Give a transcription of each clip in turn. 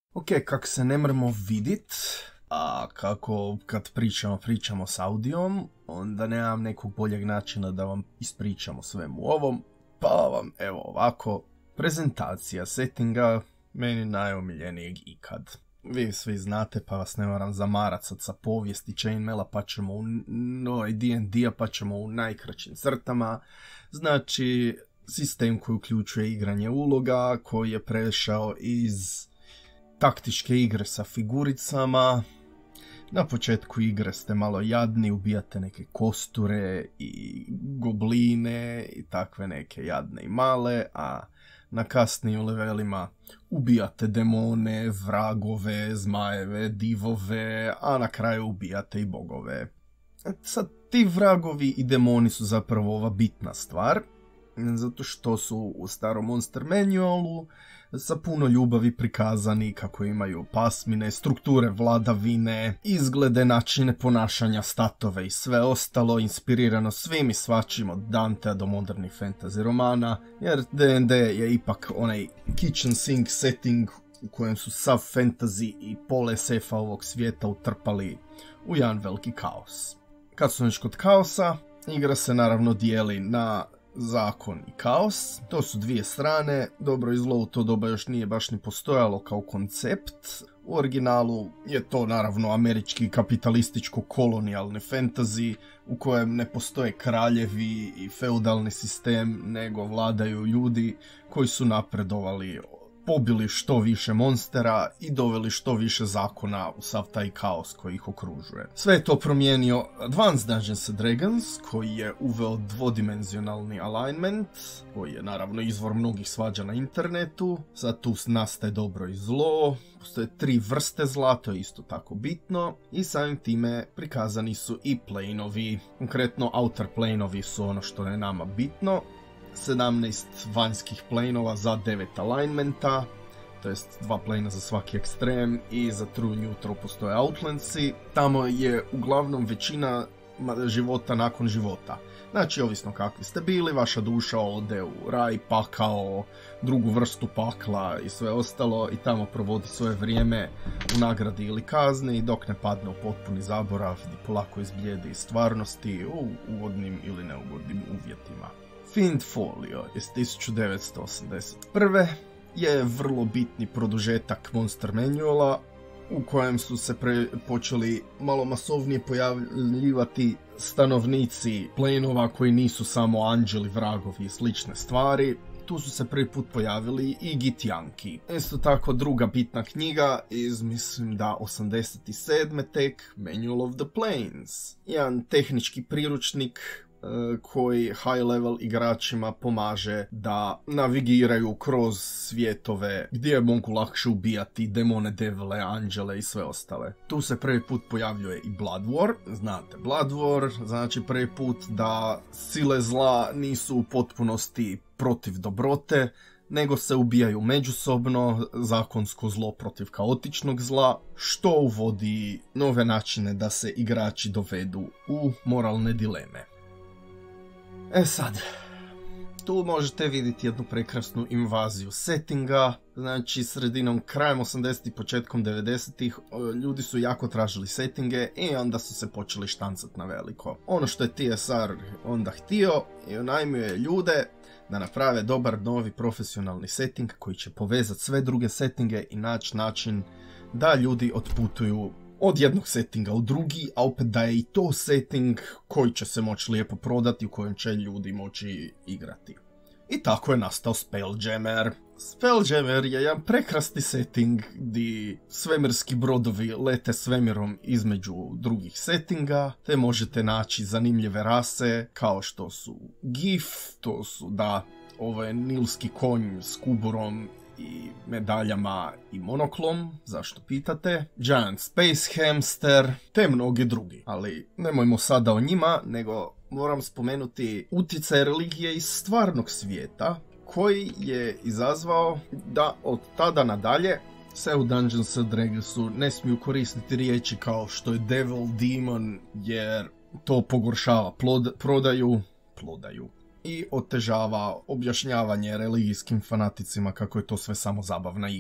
Ok, kako se ne mremo vidit, a kako kad pričamo s audijom, onda nemam nekog boljeg načina da vam ispričamo svemu ovom, pa vam evo ovako, prezentacija settinga meni najomiljenijeg ikad. Vi svi znate, pa vas ne moram zamarat sad sa povijesti chainmaila, pa ćemo u D&D-a, pa ćemo u najkraćim crtama. Znači, sistem koji uključuje igranje uloga, koji je prešao iz taktičke igre sa figuricama. Na početku igre ste malo jadni, ubijate neke kosture i gobline i takve neke jadne i male, a na kasnijim levelima ubijate demone, vragove, zmajeve, divove, a na kraju ubijate i bogove. Sad, ti vragovi i demoni su zapravo ova bitna stvar, zato što su u starom Monster Manualu sa puno ljubavi prikazani kako imaju pasmine, strukture vladavine, izglede, načine ponašanja, statove i sve ostalo, inspirirano svim i svačim od Dantea do modernih fantasy romana, jer D&D je ipak onaj kitchen sink setting u kojem su sav fantasy i pole SF-a ovog svijeta utrpali u jedan veliki kaos. Kad su već kod kaosa, igra se naravno dijeli na zakon i kaos. To su dvije strane, dobro i zlo u to doba još nije baš ni postojalo kao koncept. U originalu je to naravno američki kapitalističko-kolonijalni fantasy u kojem ne postoje kraljevi i feudalni sistem, nego vladaju ljudi koji su napredovali, pobili što više monstera i doveli što više zakona u sav taj kaos koji ih okružuje. Sve je to promijenio Advanced Dungeons & Dragons, koji je uveo dvodimenzionalni alignment, koji je naravno izvor mnogih svađa na internetu. Sad tu nastaje dobro i zlo, postoje 3 vrste zla, to je isto tako bitno, i samim time prikazani su i plane-ovi. Konkretno outer plane-ovi su ono što je nama bitno. 17 vanjskih planova za 9 alignmenta, to jest 2 plana za svaki ekstrem, i za true neutral postoje outlandsi. Tamo je uglavnom većina života nakon života. Znači, ovisno kakvi ste bili, vaša duša ode u raj, pakao, drugu vrstu pakla i sve ostalo, i tamo provodi svoje vrijeme u nagradi ili kazni, dok ne padne u potpuni zaborav i polako izblijedi iz stvarnosti u ugodnim ili neugodnim uvjetima. Fiend Folio iz 1981. je vrlo bitni produžetak Monster Manuala, u kojem su se počeli malo masovnije pojavljivati stanovnici planova koji nisu samo anđeli, vragovi i slične stvari. Tu su se prvi put pojavili i Githyanki. Isto tako druga bitna knjiga iz, mislim da 87. tek, Manual of the Planes. Jedan tehnički priručnik koji high level igračima pomaže da navigiraju kroz svjetove gdje mogu lakše ubijati demone, devile, anđele i sve ostale. Tu se prvi put pojavljuje i Blood War. Znate, Blood War znači prvi put da sile zla nisu u potpunosti protiv dobrote, nego se ubijaju međusobno, zakonsko zlo protiv kaotičnog zla, što uvodi nove načine da se igrači dovedu u moralne dileme. E sad, tu možete vidjeti jednu prekrasnu invaziju settinga. Znači, sredinom, krajem 80-ih, početkom 90-ih ljudi su jako tražili settinge i onda su se počeli štancat na veliko. Ono što je TSR onda htio i unajmio je ljude da naprave dobar novi profesionalni setting koji će povezati sve druge settinge i naći način da ljudi otputuju od jednog settinga u drugi, a opet da je i to setting koji će se moći lijepo prodati, u kojem će ljudi moći igrati. I tako je nastao Spelljammer. Spelljammer je jedan prekrasni setting gdje svemirski brodovi lete svemirom između drugih settinga, te možete naći zanimljive rase kao što su Gif, to su, da, ovo je nilski konj s kuburom i medaljama i monoklom, zašto pitate, Giant Space Hamster, te mnogi drugi. Ali nemojmo sada o njima, nego moram spomenuti utjecaj religije iz stvarnog svijeta, koji je izazvao da od tada nadalje se u Dungeons & Dragonsu ne smiju koristiti riječi kao što je devil, demon, jer to pogoršava prodaju i otežava objašnjavanje religijskim fanaticima kako je to sve samo zabavna igra.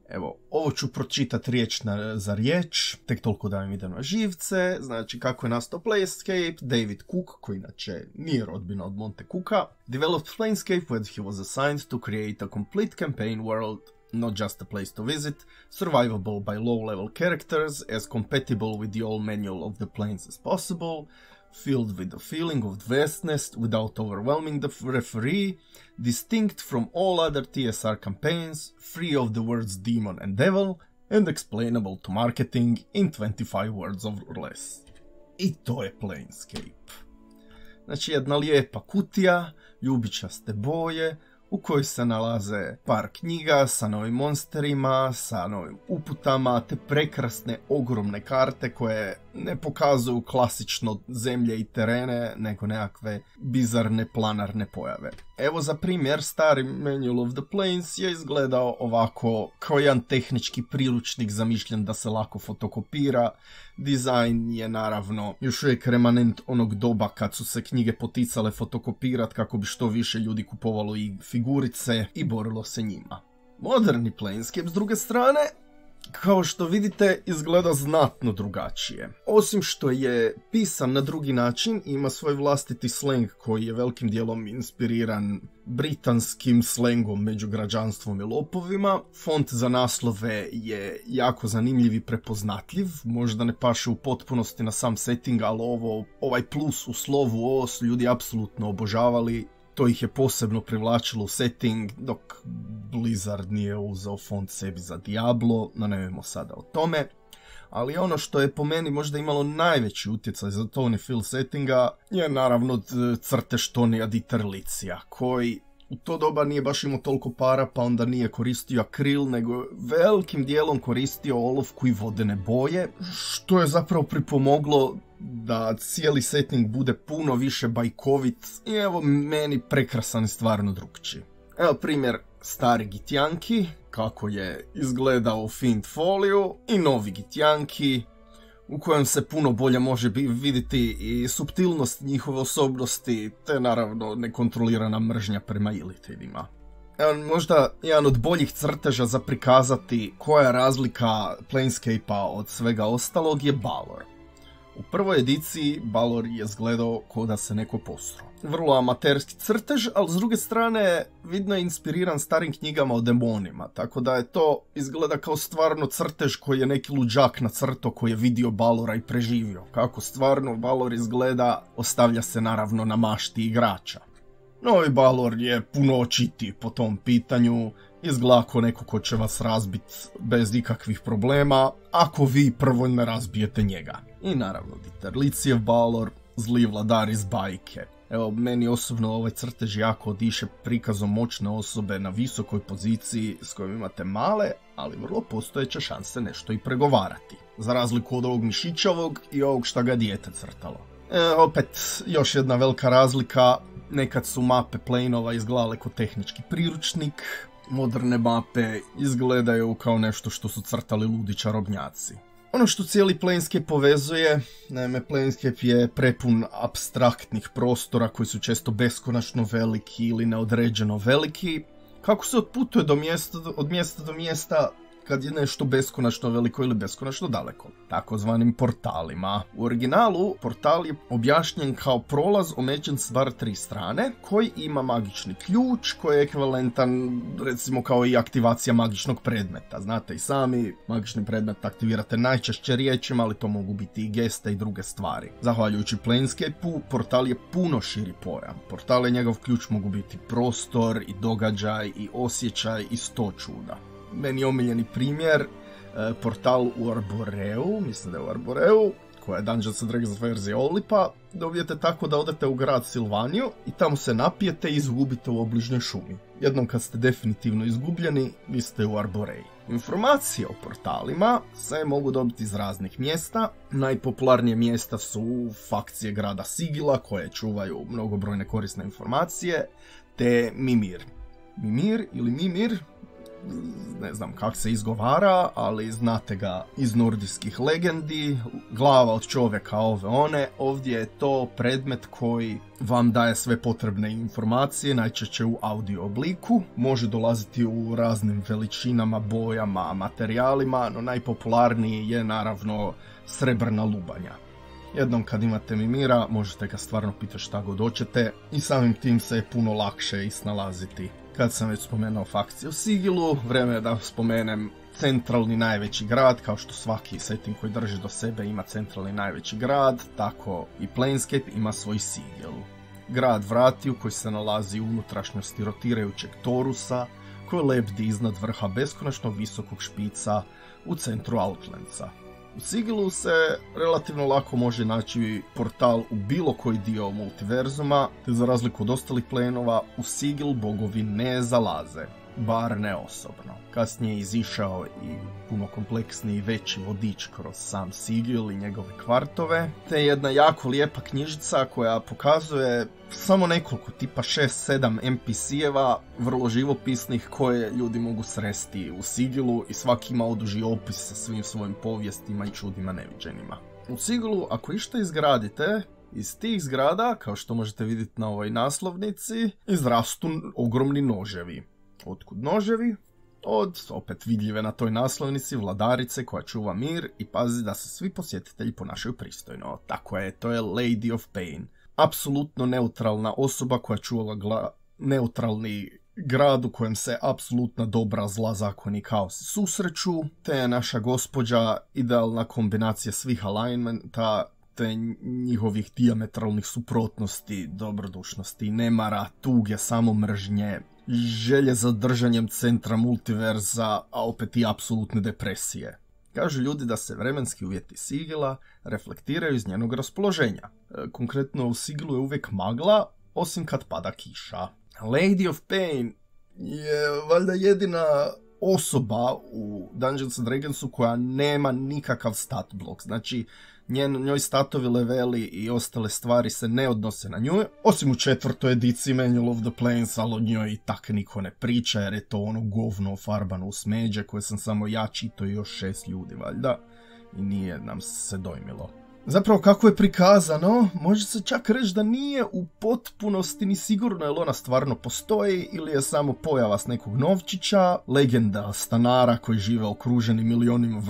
Evo, ovo ću pročitati riječ za riječ, tek toliko da mi ide na živce. Znači, kako je nastao Planescape, David Cook, koji inače nije rodbina od Monte Cooka, developed Planescape when he was assigned to create a complete campaign world, not just a place to visit, survivable by low-level characters, as compatible with the old manual of the planes as possible, filled with the feeling of vastness without overwhelming the referee, distinct from all other TSR campaigns, free of the words demon and devil, and explainable to marketing in 25 words or less. I to je Planescape. Znači, jedna lijepa kutija, ljubičaste boje, u kojoj se nalaze par knjiga sa novim monsterima, sa novim uputama, te prekrasne ogromne karte koje ne pokazuju klasično zemlje i terene, nego nekakve bizarne planarne pojave. Evo za primjer, stari Manual of the Planes je izgledao ovako kao jedan tehnički priručnik zamišljen da se lako fotokopira. Dizajn je naravno još uvijek remanent onog doba kad su se knjige poticale fotokopirat kako bi što više ljudi kupovalo i figurice i borilo se njima. Moderni Planescape s druge strane, kao što vidite, izgleda znatno drugačije. Osim što je pisan na drugi način, ima svoj vlastiti sleng koji je velikim dijelom inspiriran britanskim slengom među građanstvom i lopovima. Font za naslove je jako zanimljiv i prepoznatljiv, možda ne paše u potpunosti na sam setting, ali ovaj plus u slovu O su ljudi apsolutno obožavali. To ih je posebno privlačilo u setting, dok Blizzard nije uzeo font sebi za Diablo, no nevimo sada o tome. Ali ono što je po meni možda imalo najveći utjecaj za tone feel settinga je naravno crtež Tonija Diterlicija, koji u to doba nije baš imao toliko para, pa onda nije koristio akril, nego velikim dijelom koristio olovku i vodene boje, što je zapravo pripomoglo da cijeli setting bude puno više bajkovit i evo meni prekrasan i stvarno drugčiji. Evo primjer stari Githyanki, kako je izgledao u Fiend Folio, i novi Githyanki, u kojem se puno bolje može vidjeti i suptilnost njihove osobnosti, te naravno nekontrolirana mržnja prema Illithidima. Možda jedan od boljih crteža za prikazati koja je razlika Planescape-a od svega ostalog je Balor. U prvoj ediciji Balor je izgledao kao da se neko posro. Vrlo amaterski crtež, ali s druge strane vidno je inspiriran starim knjigama o demonima, tako da je to izgleda kao stvarno crtež koji je neki luđak nacrtao koji je vidio Balora i preživio. Kako stvarno Balor izgleda, ostavlja se naravno na mašti igrača. Novi Balor je puno očitiji po tom pitanju, izgleda kao neko ko će vas razbiti bez ikakvih problema, ako vi prvo ne razbijete njega. I naravno Diterlicijev Balor, zli vladar iz bajke. Evo, meni osobno ovaj crtež jako odiše prikazom moćne osobe na visokoj poziciji s kojom imate male, ali vrlo postojeće šanse nešto i pregovarati. Za razliku od ovog mišićavog i ovog šta ga dijete crtalo. Opet, još jedna velika razlika, nekad su mape planova izgledale kao tehnički priručnik, moderne mape izgledaju kao nešto što su crtali ludi čarobnjaci. Ono što cijeli Planescape povezuje, naime Planescape je prepun apstraktnih prostora koji su često beskonačno veliki ili neodređeno veliki. Kako se otputuje od mjesta do mjesta kad je nešto beskonačno veliko ili beskonačno daleko, takozvanim portalima. U originalu portal je objašnjen kao prolaz omeđen s bar 3 strane, koji ima magični ključ koji je ekvivalentan recimo kao i aktivacija magičnog predmeta. Znate i sami, magični predmet aktivirate najčešće riječima, ali to mogu biti i geste i druge stvari. Zahvaljujući Planescape-u, portal je puno širi pojam. Portal i njegov ključ mogu biti prostor i događaj i osjećaj i 100 čuda. Meni omiljeni primjer, portal u Arboreu, mislim da je u Arboreu, koja je Dungeons & Dragons verzija Olipa, dobijete tako da odete u grad Silvaniju i tamo se napijete i izgubite u obližnjoj šumi. Jednom kad ste definitivno izgubljeni, vi ste u Arboreji. Informacije o portalima se mogu dobiti iz raznih mjesta. Najpopularnije mjesta su fakcije grada Sigila koje čuvaju mnogobrojne korisne informacije, te Mimir. Mimir ili Mimir ne znam kako se izgovara, ali znate ga iz nordijskih legendi, glava od čovjeka ove one. Ovdje je to predmet koji vam daje sve potrebne informacije, najčešće u audio obliku. Može dolaziti u raznim veličinama, bojama, materijalima, no najpopularniji je naravno srebrna lubanja. Jednom kad imate Mimira, možete ga stvarno pitati šta god hoćete i samim tim se je puno lakše isnalaziti. Kad sam već spomenuo fakciju Sigilu, vrijeme je da spomenem centralni najveći grad. Kao što svaki setting koji drži do sebe ima centralni najveći grad, tako i Planescape ima svoj sigil. Grad Vratiju koji se nalazi u unutrašnjosti rotirajućeg torusa, koji lebdi iznad vrha beskonačnog visokog špica u centru Outlandsa. U Sigilu se relativno lako može naći portal u bilo koji dio multiverzuma, te za razliku od ostalih planova, u Sigil bogovi ne zalaze, bar ne osobno. Kasnije je izišao i puno kompleksniji i veći vodič kroz sam Sigil i njegove kvartove, te jedna jako lijepa knjižica koja pokazuje samo nekoliko, tipa 6-7 NPC-eva, vrlo živopisnih, koje ljudi mogu sresti u Sigilu i svaki ima oduži opis sa svim svojim povijestima i čudima neviđenima. U Sigilu, ako išta izgradite, iz tih zgrada, kao što možete vidjeti na ovoj naslovnici, izrastu ogromni noževi. Otkud noževi? Od, opet vidljive na toj naslovnici, vladarice koja čuva mir i pazi da se svi posjetitelji ponašaju pristojno. Tako je, to je Lady of Pain. Apsolutno neutralna osoba koja čuva neutralni grad u kojem se apsolutna dobra, zla, zakon i kaos susreću, te je naša gospođa idealna kombinacija svih alignmenta, te njihovih dijametralnih suprotnosti, dobrodušnosti, nemara, tuge, samomržnje, želje za držanjem centra multiverza, a opet i apsolutne depresije. Kažu ljudi da se vremenski uvjeti Sigila reflektiraju iz njenog raspoloženja. Konkretno u Sigilu je uvijek magla, osim kad pada kiša. Lady of Pain je valjda jedina osoba u Dungeons & Dragonsu koja nema nikakav stat blok. Znači, njoj statovi, leveli i ostale stvari se ne odnose na nju, osim u 4. ediciji Manual of the Planes, ali o njoj i tak niko ne priča, jer je to ono govno farbano u smeđe koje sam samo ja čitao i još 6 ljudi valjda i nije nam se dojmilo. Zapravo kako je prikazano, može se čak reći da nije u potpunosti ni sigurno je li ona stvarno postoji ili je samo pojava s nekog novčića, legenda stanara koji žive okruženi milionima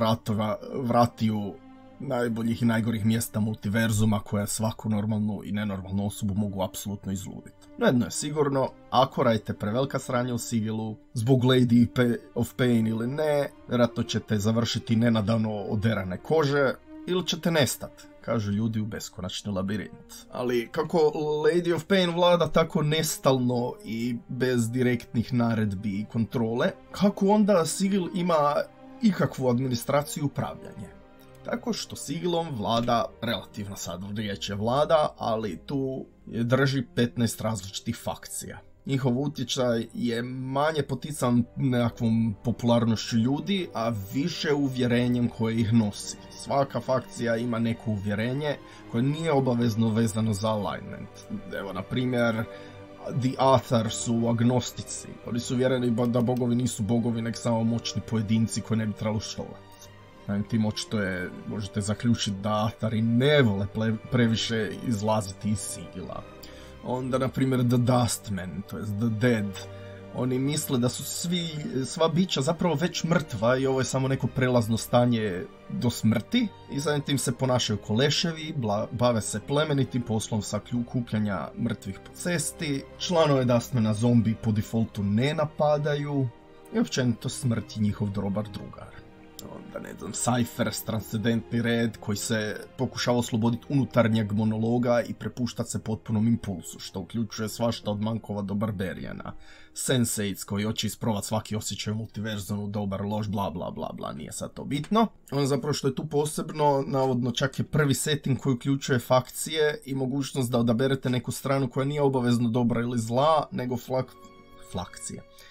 vratiju najboljih i najgorih mjesta multiverzuma koja svaku normalnu i nenormalnu osobu mogu apsolutno izluditi. No jedno je sigurno, ako radite prevelika sranja u Sigilu, zbog Lady of Pain ili ne, vjerojatno ćete završiti nenadano oderane kože ili ćete nestati, kažu ljudi u beskonačni labirint. Ali kako Lady of Pain vlada tako nestalno i bez direktnih naredbi i kontrole, kako onda Sigil ima ikakvu administraciju i upravljanje? Tako što Sigilom vlada, relativno sad riječ je vlada, ali tu drži 15 različitih fakcija. Njihov utjecaj je manje potican nekakvom popularnošću ljudi, a više uvjerenjem koje ih nosi. Svaka fakcija ima neko uvjerenje koje nije obavezno vezano za alignment. Evo, na primjer, The Athar su agnostici. Oni su uvjereni da bogovi nisu bogovi, nek samo moćni pojedinci koji ne bi trebalo štovati. Tim očito je, možete zaključiti da Athari ne vole previše izlaziti iz Sigila. Onda, na primjer, The Dustmen, to je The Dead. Oni misle da su sva bića zapravo već mrtva i ovo je samo neko prelazno stanje do smrti. I samim tim se ponašaju ko leševi, bave se plemenitim poslom sakupljanja mrtvih po cesti. Članove Dustmena zombi po defaultu ne napadaju. I općenito smrt je njihov dobar drugar. Onda, ne znam, Cyphers, transcendentni red koji se pokušava osloboditi unutarnjeg monologa i prepuštati se potpunom impulsu, što uključuje svašta od mankova do barberijana. Sensates koji hoće isprovat svaki osjećaj u multiverzumu, dobar, loš, bla bla bla bla, nije sad to bitno. On zapravo što je tu posebno, navodno čak je prvi setting koji uključuje fakcije i mogućnost da odaberete neku stranu koja nije obavezno dobra ili zla, nego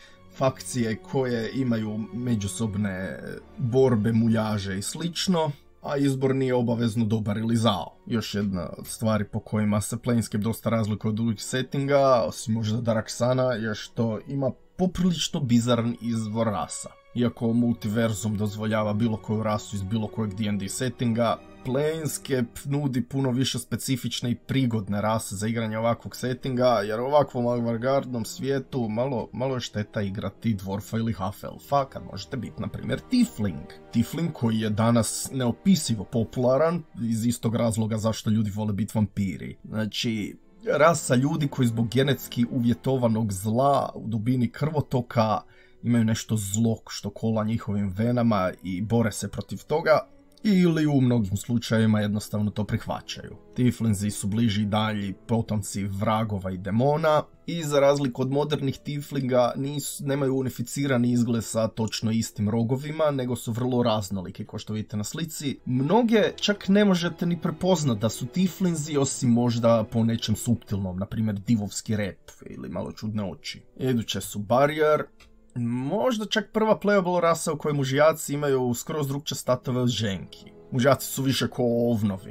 fakcije koje imaju međusobne borbe, muljaže i slično. a izbor nije obavezno dobar ili zao. Još jedna od stvari po kojima se Planescape dosta razlikuje od drugih settinga, osim možda Dark Suna, je što ima poprilično bizaran izvor rasa. Iako multiverzum dozvoljava bilo koju rasu iz bilo kojeg D&D settinga, Planescape nudi puno više specifične i prigodne rase za igranje ovakvog settinga, jer u ovakvom avangardnom svijetu malo je šteta igrati dvorfa ili half-elfa kad možete biti, na primjer, tiefling. Tiefling koji je danas neopisivo popularan iz istog razloga zašto ljudi vole biti vampiri. Znači, rasa ljudi koji zbog genetski uvjetovanog zla u dubini krvotoka imaju nešto zlo što kola njihovim venama i bore se protiv toga, ili u mnogim slučajevima jednostavno to prihvaćaju. Tieflingsi su bliži i dalji potomci vragova i demona i za razliku od modernih tieflinga nemaju unificirani izgled sa točno istim rogovima, nego su vrlo raznoliki, kao što vidite na slici. Mnoge čak ne možete ni prepoznat da su tieflingsi, osim možda po nečem suptilnom, na primjer divovski rep ili malo čudne oči. Iduće su Barrier, možda čak prva playable rasa u kojoj mužjaci imaju skroz drugčije statove od ženki. Mužjaci su više ko ovnovi,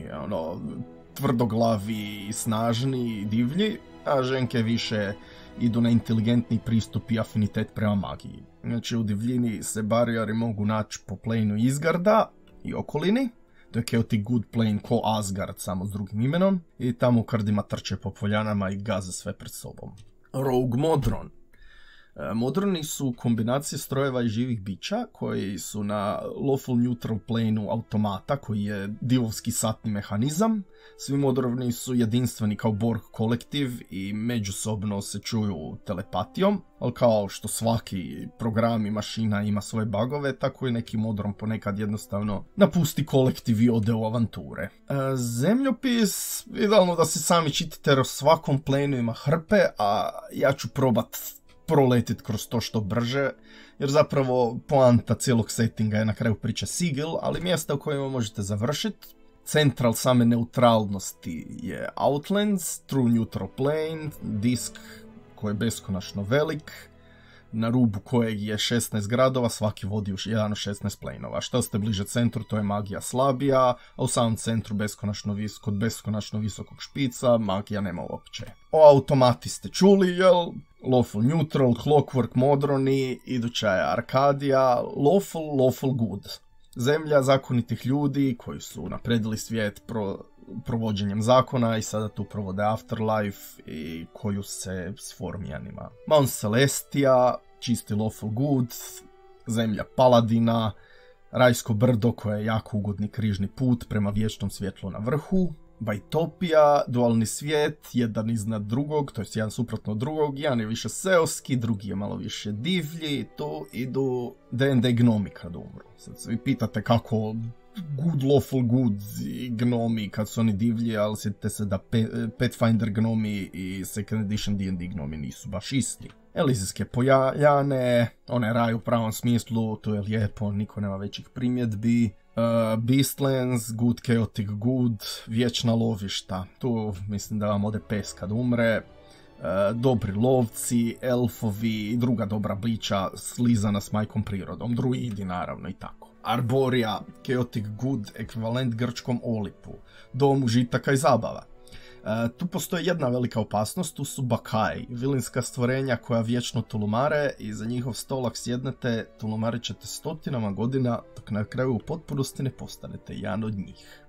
tvrdoglavi i snažni i divlji, a ženke više idu na inteligentni pristup i afinitet prema magiji. Znači u divljini se Barrieri mogu naći po planu Isgarda i okolini, to je Chaotic Good plane ko Asgard, samo s drugim imenom, i tamo u krdima trče po poljanama i gaze sve pred sobom. Rogue Modron. Modroni su kombinacije strojeva i živih bića koji su na lawful neutral planeu automata koji je divovski satni mehanizam. Svi modroni su jedinstveni kao Borg kolektiv i međusobno se čuju telepatijom, ali kao što svaki program i mašina ima svoje bugove, tako i neki modron ponekad jednostavno napusti kolektiv i ode u avanture. Zemljopis, idealno da se sami čitate jer o svakom planu ima hrpe, a ja ću probat proletit kroz to što brže, jer zapravo poanta cijelog settinga je na kraju priče Sigil, ali mjesta u kojima možete završiti. Central same neutralnosti je Outlands, True Neutral Plane, disk koji je beskonačno velik, na rubu kojeg je 16 gradova, svaki vodi u jedan od 16 planova. Što ste bliže centru, to je magija slabija, a u samom centru kod beskonačno visokog špica magija nema uopće. O automati ste čuli, jel? Lawful Neutral, Clockwork Modroni, iduća je Arcadia, Lawful Good. Zemlja zakonitih ljudi koji su napredili svijet provođenjem zakona i sada tu provode Afterlife i koju se s formijanima. Mount Celestia, čisti Lawful Good, zemlja Paladina, rajsko brdo koje je jako ugodni križni put prema vječnom svjetlu na vrhu. Baitopija, dualni svijet, jedan iznad drugog, to je jedan suprotno od drugog, jedan je više seoski, drugi je malo više divlji, tu idu D&D gnomi kad umru. Sad se vi pitate kako good, lawful good i gnomi kad su oni divlji, ali sjetite se da Pathfinder gnomi i Second Edition D&D gnomi nisu baš isti. Elizijske poljane, one raj u pravom smislu, to je lijepo, niko nema većih primjedbi. Beastlands, Good Chaotic Good, vječna lovišta, tu mislim da vam ode pes kad umre. Dobri lovci, elfovi i druga dobra bića slizana s majkom prirodom, druidi naravno i tako. Arboria, Chaotic Good, ekvivalent grčkom Olipu, dom užitaka i zabava. Tu postoji jedna velika opasnost, tu su Bakai, vilinska stvorenja koja vječno tulumare i za njihov stolak sjednete, tulumarit ćete stotinama godina dok na kraju u potpunosti ne postanete jedan od njih.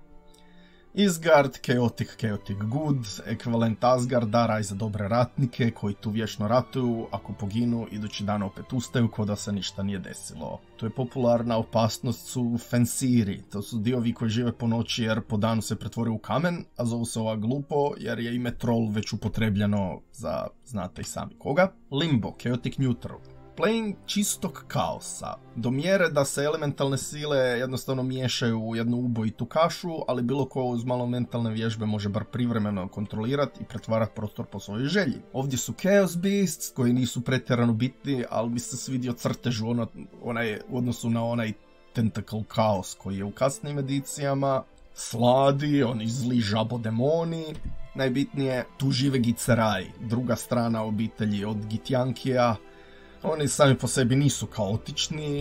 Isgard, Chaotic Good, ekvivalent Asgarda, raj za dobre ratnike koji tu vječno ratuju, ako poginu idući dan opet ustaju ko da se ništa nije desilo. Tu je popularna opasnost su Fensiri, to su diovi koji žive po noći jer po danu se pretvore u kamen, a zovu se ova glupo jer je ime troll već upotrebljeno za znate i sami koga. Limbo, Chaotic Neutral. Plane čistog kaosa, do mjere da se elementalne sile jednostavno miješaju u jednu ubojitu kašu, ali bilo ko uz malo mentalne vježbe može bar privremeno kontrolirati i pretvarati prostor po svojoj želji. Ovdje su Chaos Beasts koji nisu pretjerano bitni, ali mi se svidio crtež u odnosu na onaj Tentacle Chaos koji je u kasnim edicijama. Sladi, oni zli žabodemoni. Najbitnije, tu žive Giceraj, druga strana obitelji od Githyankija. Oni sami po sebi nisu kaotični,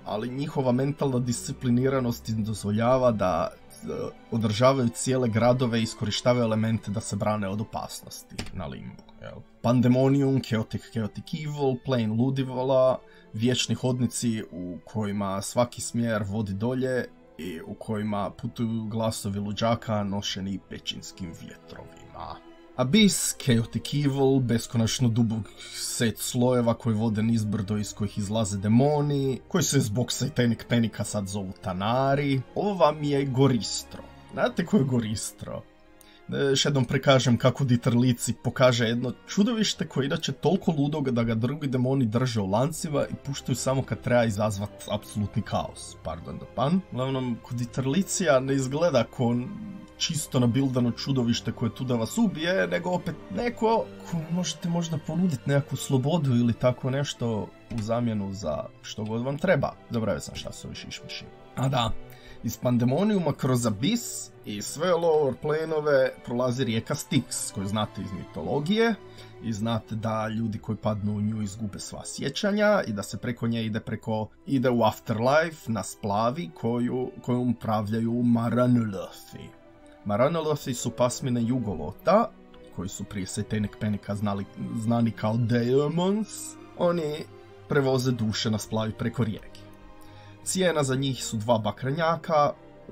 ali njihova mentalna discipliniranost im dozvoljava da održavaju cijele gradove i iskorištavaju elemente da se brane od opasnosti na Limbu. Pandemonium, Chaotic Evil, Plane Ludivala, vječni hodnici u kojima svaki smjer vodi dolje i u kojima putuju glasovi luđaka nošeni pećinskim vjetrovima. Abyss, Chaotic Evil, beskonačno dubog set slojeva koji vode nizbrdo iz kojih izlaze demoni, koji se zbog Satanic Panica sad zovu Tanari. Ovo vam je Goristro. Znate ko je Goristro? Još jednom prikažem kako Dieter Lici pokaže jedno čudovište koje je inače toliko ludo da ga drugi demoni drže u lancima i puštaju samo kad treba izazvat apsolutni kaos. Pardon the pun. Uglavnom, kod Dieter Licija ne izgleda ko čisto nabildano čudovište koje tu da vas ubije, nego opet neko ko možete možda ponuditi nekakvu slobodu ili tako nešto u zamjenu za što god vam treba. Zaboravio sam šta su ovi šišmiši. A da, iz Pandemoniuma kroz Abyss i sve lower planove prolazi rijeka Styx, koju znate iz mitologije i znate da ljudi koji padnu u nju izgube sva sjećanja i da se preko nje ide u Afterlife na splavi kojom upravljaju Maranolothi. Maranolothi su pasmine Jugolota, koji su prije Satanic Panica znani kao Demons. Oni prevoze duše na splavi preko rijeke. Cijena za njih su 2 bakrenjaka,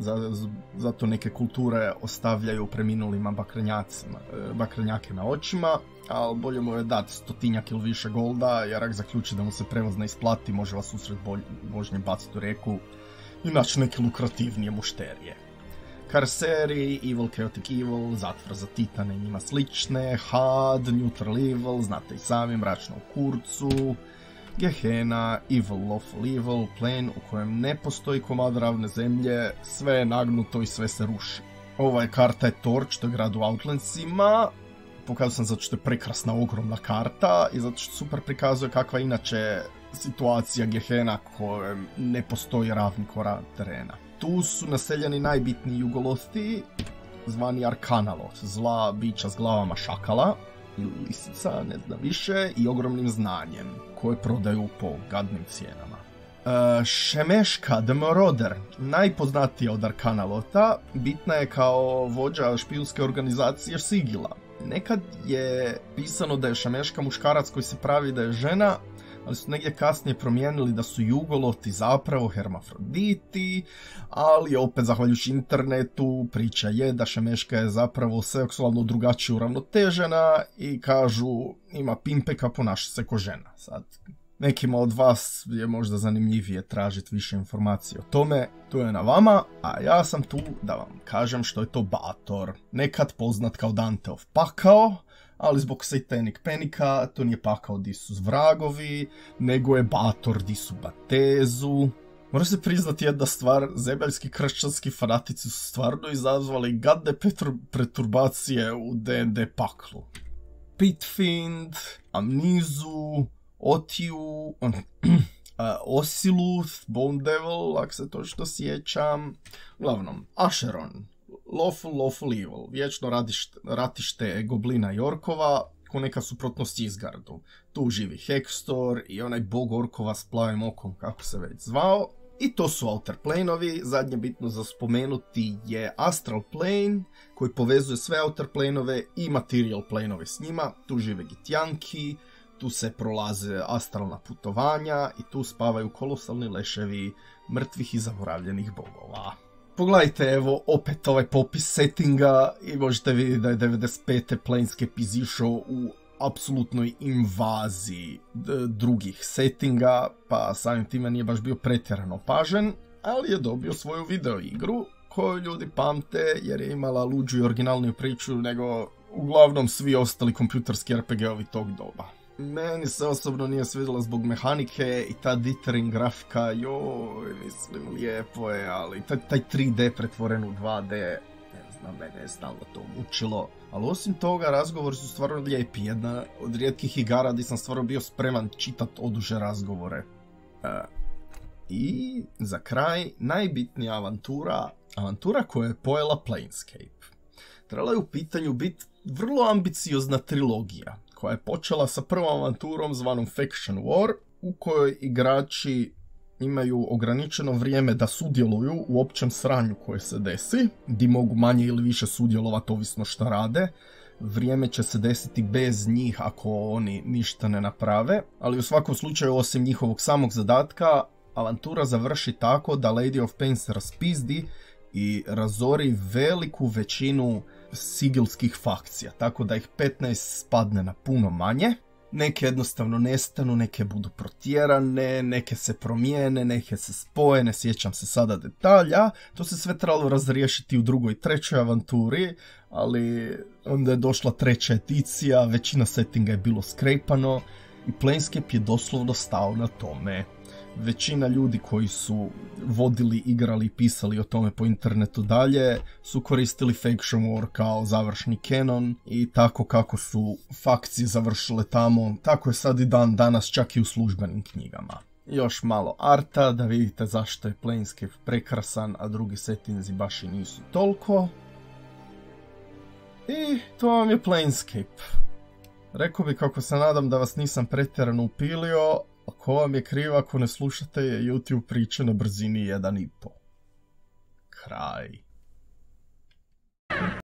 zato neke kulture ostavljaju preminulima bakrenjake na očima, ali bolje mu je dati 100-tinjak ili više golda, jer ako zaključi da mu se prevoz ne isplati, može vas usred vožnje baciti u rijeku i naći neke lukrativnije mušterije. Karseri, Evil Chaotic Evil, Zatvor za Titane i njima slične, Had, Neutral Evil, znate i sami, Mračno u kurcu, Gehenna, Evil Lawful Evil, Plane u kojem ne postoji komad ravne zemlje, sve je nagnuto i sve se ruši. Ova je karta je Torch, to je grad u Outlandsima, pokazao sam zato što je prekrasna, ogromna karta i zato što super prikazuje kakva inače situacija Gehenna kojem ne postoji ravni kora terena. Tu su naseljeni najbitniji Jugolothi, zvani Arkanaloth, zla bića s glavama šakala ili lisica, ne znam više, i ogromnim znanjem, koje prodaju po gadnim cijenama. Šemeška, The Marauder, najpoznatija od Arkanalotha, bitna je kao vođa špijunske organizacije Sigila. Nekad je pisano da je Šemeška muškarac koji se pravi da je žena, ali su negdje kasnije promijenili da su Jugolothi zapravo hermafroditi, ali opet zahvaljujući internetu priča je da Šemeška je zapravo seksualno drugačije uravnotežena i kažu ima pimpeka, ponaša se ko žena. Sad, nekima od vas je možda zanimljivije tražiti više informacije o tome, to je na vama, a ja sam tu da vam kažem što je to Bator, nekad poznat kao Danteov pakao, ali zbog Satanic Panica to nije pakao di su vragovi, nego je Bator di su Batezu. Mora se priznati jedna stvar, zemaljski kršćanski fanatici su stvarno izazvali gadne perturbacije u D&D paklu. Pitfiend, Amnizu, Otiju, Osiluth, Bone Devil, ako se točno sjećam. Uglavnom, Acheron, Lawful Evil, vječno ratište goblina i orkova, ko neka suprotnost Isgardu. Tu živi Hextor i onaj bog orkova s plavim okom, kako se već zvao. I to su Outer Plane-ovi, zadnje bitno za spomenuti je Astral Plane, koji povezuje sve Outer Plane-ove i Material Plane-ove s njima. Tu žive Githyanki, tu se prolaze astralna putovanja i tu spavaju kolosalni leševi mrtvih i zaboravljenih bogova. Pogledajte, evo, opet ovaj popis settinga i možete vidjeti da je 95. Planescape izišao u apsolutnoj invaziji drugih settinga, pa samim time nije baš bio pretjerano pažen, ali je dobio svoju video igru koju ljudi pamte jer je imala luđu i originalniju priču nego uglavnom svi ostali kompjuterski RPG-ovi tog doba. Meni se osobno nije svidjela zbog mehanike i ta dithering grafika, joj, mislim, lijepo je, ali taj 3D pretvoren u 2D, ne znam, mene je stalno to mučilo. Ali osim toga, razgovori su stvarno lijepi, jedna od rijetkih igara gdje sam stvarno bio spreman čitat oduže razgovore. I za kraj, najbitnija avantura koja je pojela Planescape. Trebala je u pitanju biti vrlo ambiciozna trilogija, koja je počela sa prvom avanturom zvanom Faction War, u kojoj igrači imaju ograničeno vrijeme da sudjeluju u općem sranju koje se desi, di mogu manje ili više sudjelovati ovisno šta rade. Vrijeme će se desiti bez njih ako oni ništa ne naprave, ali u svakom slučaju osim njihovog samog zadatka, avantura završi tako da Lady of Pain se raspizdi i razori veliku većinu sigilskih fakcija, tako da ih 15 spadne na puno manje. Neke jednostavno nestanu, neke budu protjerane, neke se promijene, neke se spoje, ne sjećam se sada detalja. To se sve trebalo razriješiti u drugoj i trećoj avanturi, ali onda je došla treća edicija, većina settinga je bilo skrejpano i Planescape je doslovno stao na tome. Većina ljudi koji su vodili, igrali i pisali o tome po internetu dalje su koristili Faction War kao završni canon i tako kako su fakcije završile tamo, tako je sad i dan danas čak i u službenim knjigama. Još malo arta da vidite zašto je Planescape prekrasan, a drugi settinzi baš i nisu toliko. I to vam je Planescape. Rekao bi kako se nadam da vas nisam pretjerano upilio. Ako vam je krivo ako ne slušate YouTube priče na brzini 1.5. Kraj.